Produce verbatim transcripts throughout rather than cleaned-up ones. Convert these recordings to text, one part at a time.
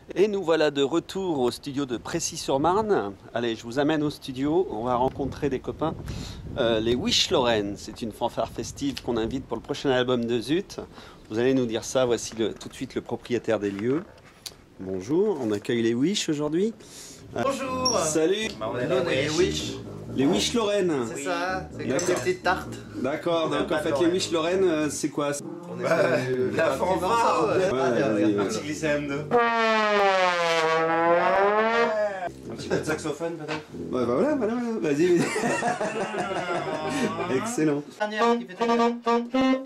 Et nous voilà de retour au studio de Précy-sur-Marne. Allez, je vous amène au studio, on va rencontrer des copains. Euh, les Wish Lorraine, c'est une fanfare festive qu'on invite pour le prochain album de Zut. Vous allez nous dire ça, voici le, tout de suite le propriétaire des lieux. Bonjour, on accueille les Wish aujourd'hui. Bonjour. Salut. Bah, on est là, on est les Wish. Les Wish Lorraine. C'est ça, c'est comme des petites tartes. D'accord, donc en fait les Wish Lorraine, euh, c'est quoi? On est bah, euh, la fanfare. Ouais, ouais, un petit glissé M deux. Un petit peu de saxophone peut-être. Ouais, bah voilà, voilà, voilà. Vas-y, vas-y. Excellent. Dernière qui fait très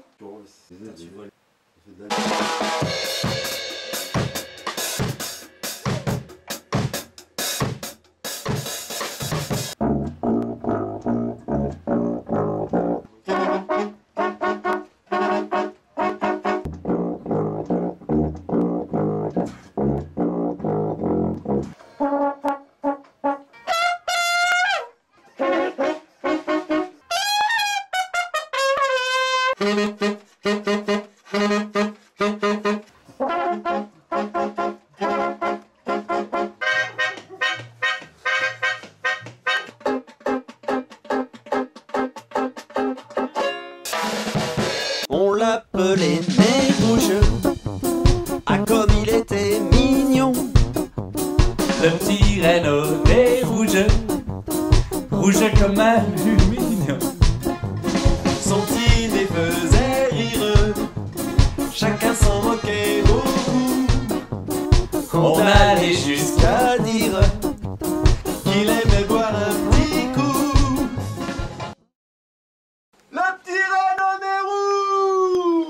On l'appelait Nez Rouge, ah comme il était mignon. Le petit Renault Nez Rouge, rouge comme aluminium. Son petit nez faisait rire, chacun s'en moquait beaucoup. On allait jusqu'à dire qu'il aimait boire un petit coup. Le petit Renault Nez Rouge.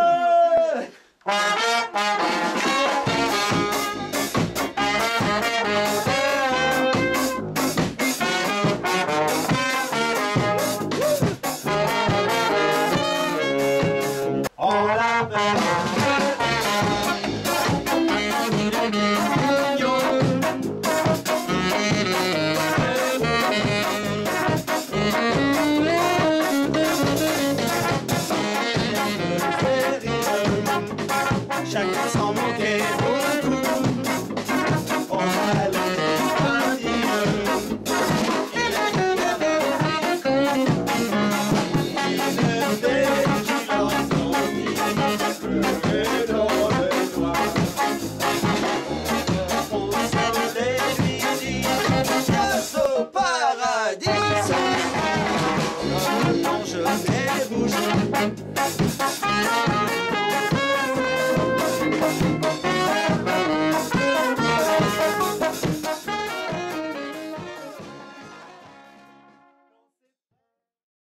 On l'appelle chacun s'en moquait